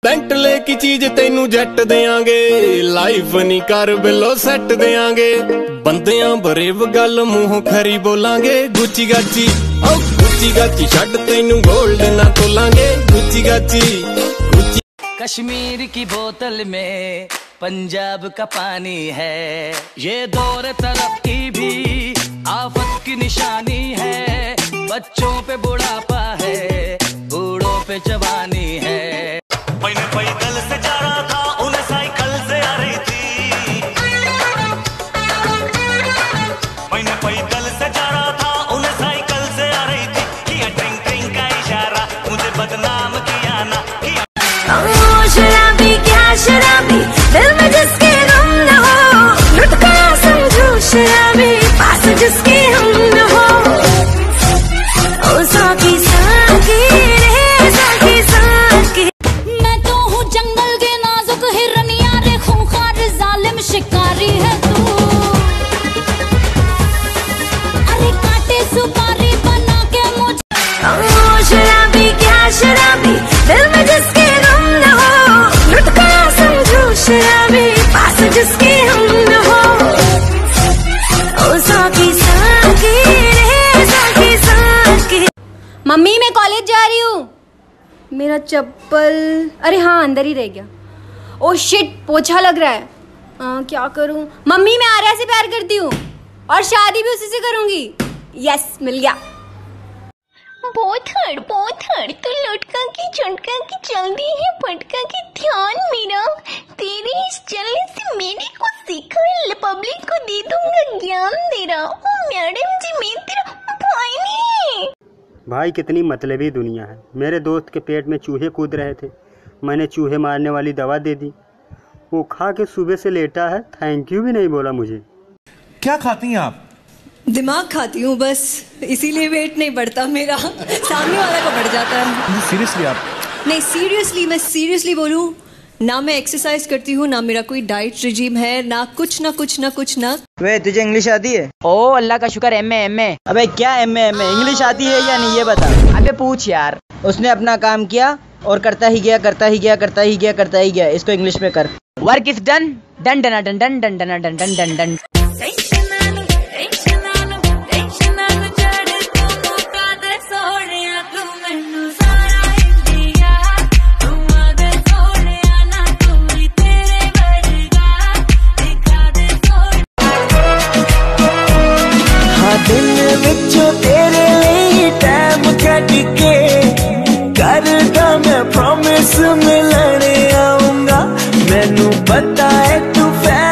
Bentley की चीज तेनू जट देंगे, लाइफ नहीं कर बिलो सेट देंगे। बंदियां भरे गल मुंह खरी बोलांगे, गुची गाची ओ गुची गाची छड़ तेनू गोल्ड ना तोलांगे, गुची गाची गुची। कश्मीर की बोतल में पंजाब का पानी है, ये दौर तरक्की भी आफत की निशानी है। बच्चों पे बुढ़ापा है, बूढ़ों पे जवानी है। मैंने पैदल से जा रहा था, उन्हें साइकिल से आ रही थी। मैंने पैदल से जा रहा था, उन्हें साइकिल से आ रही थी। किया टिंग टिंग का इशारा, मुझे बदनाम किया ना किया। शराबी क्या शराबी, दिल में जिसके गम न हो, लुट गया समझो शराबी, पास जिसके हम न हो। ओ साकी साकी रे साकी साकी। मैं तो हूँ जंगल के नाजुक हिरनिया रे, खूंखार जालिम शिकारी है तू। अरे काटे सुपारी बना के मुझे। ओ शराबी क्या शराबी, दिल में जिसके गम न हो, लुट गया समझो शराबी, पास जिसके हम न हो। ओ साकी साकी रे साकी साकी। मम्मी मैं कॉलेज जा रही हूँ। मेरा चप्पल, अरे हाँ अंदर ही रह गया। ओ शिट, पोछा लग रहा है। क्या करूँ? मम्मी मैं आर्या से प्यार करती हूँ और शादी भी उसी से करूँगी। यस, मिल गया। बहुत हड़ तू लुटका की चुटका की चलती है पटका की ध्यान मेरा, तेरे इस चलने से मेरे को सीखा है, पब्लिक को दे दूंगा ज्ञान तेरा। ओ मैडम जी, मैं तेरा भाई नहीं। भाई कितनी मतलबी दुनिया है। मेरे दोस्त के पेट में चूहे कूद रहे थे, मैंने चूहे मारने वाली दवा दे दी, वो खा के सुबह से लेटा है, थैंक यू भी नहीं बोला मुझे। क्या खाती हैं आप? दिमाग खाती हूँ बस, इसीलिए वेट नहीं बढ़ता मेरा, सामने वाला को बढ़ जाता है। सीरियसली आप? नहीं सीरियसली, मैं सीरियसली बोलूँ ना, मैं एक्सरसाइज करती हूँ ना, मेरा कोई डाइट रिजीम है ना, कुछ ना। वे तुझे इंग्लिश आती है? ओ अल्लाह का शुक्र, एमए। अबे क्या एमए इंग्लिश आती है या नहीं ये बता। अबे पूछ यार। उसने अपना काम किया और करता ही गया। इसको इंग्लिश में कर। Work is done, done done done done done done done done done done. दिल विचों तेरे लिए टाइम कट के करदा मैं प्रॉमिस मिलने आऊंगा। मैनू पता है तू